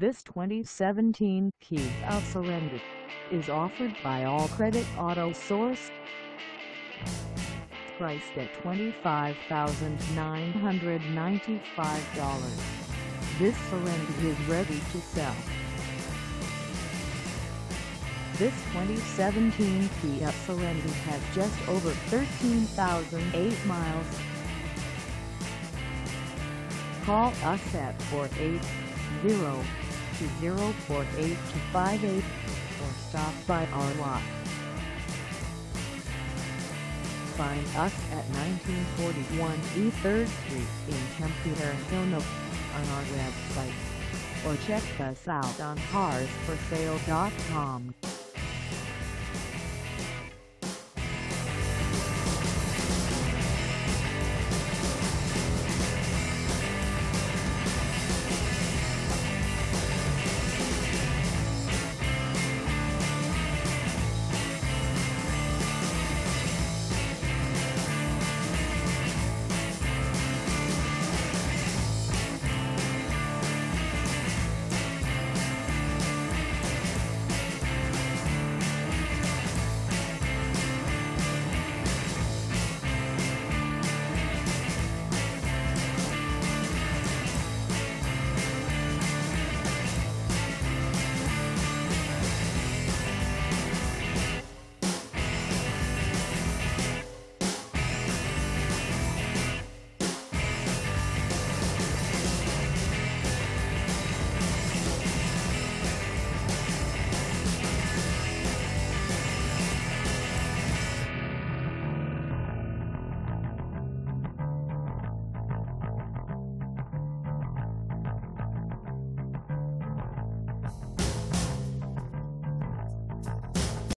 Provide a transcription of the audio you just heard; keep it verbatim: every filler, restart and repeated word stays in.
This twenty seventeen Kia Sorento is offered by All Credit Auto Source. Priced at twenty-five thousand nine hundred ninety-five dollars, this Sorento is ready to sell. This twenty seventeen Kia Sorento has just over thirteen thousand eight miles. Call us at four eight zero, two zero four, eight two five eight or stop by our lot. Find us at nineteen forty-one East third Street in Tempe, Arizona on our website, or check us out on cars for sale dot com.